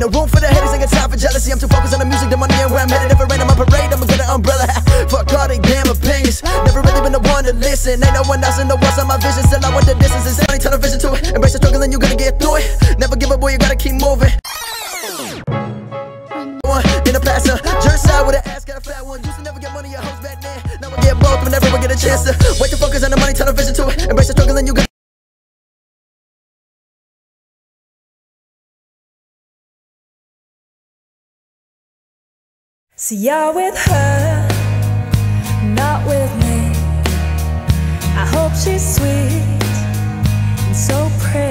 Ain't no room for the haters, ain't got time for jealousy. I'm too focused on the music, the money, and where I'm headed. If it rain, I'm on parade, I'ma get an umbrella. Fuck all they damn opinions. Never really been the one to listen. Ain't no one else in the world on my vision. Still I want the distance, it's only turn a vision to it. Embrace the struggle and you gonna get through it. Never give up, boy, you gotta keep moving. In the past, jerk side with an ass, got a fat one. Used to never get money, your hoes back then. Now I get both whenever I get a chance to. Wait to focus on the money, turn a vision to it. Embrace the struggle and you gonna. See, you're with her, not with me. I hope she's sweet and so pretty.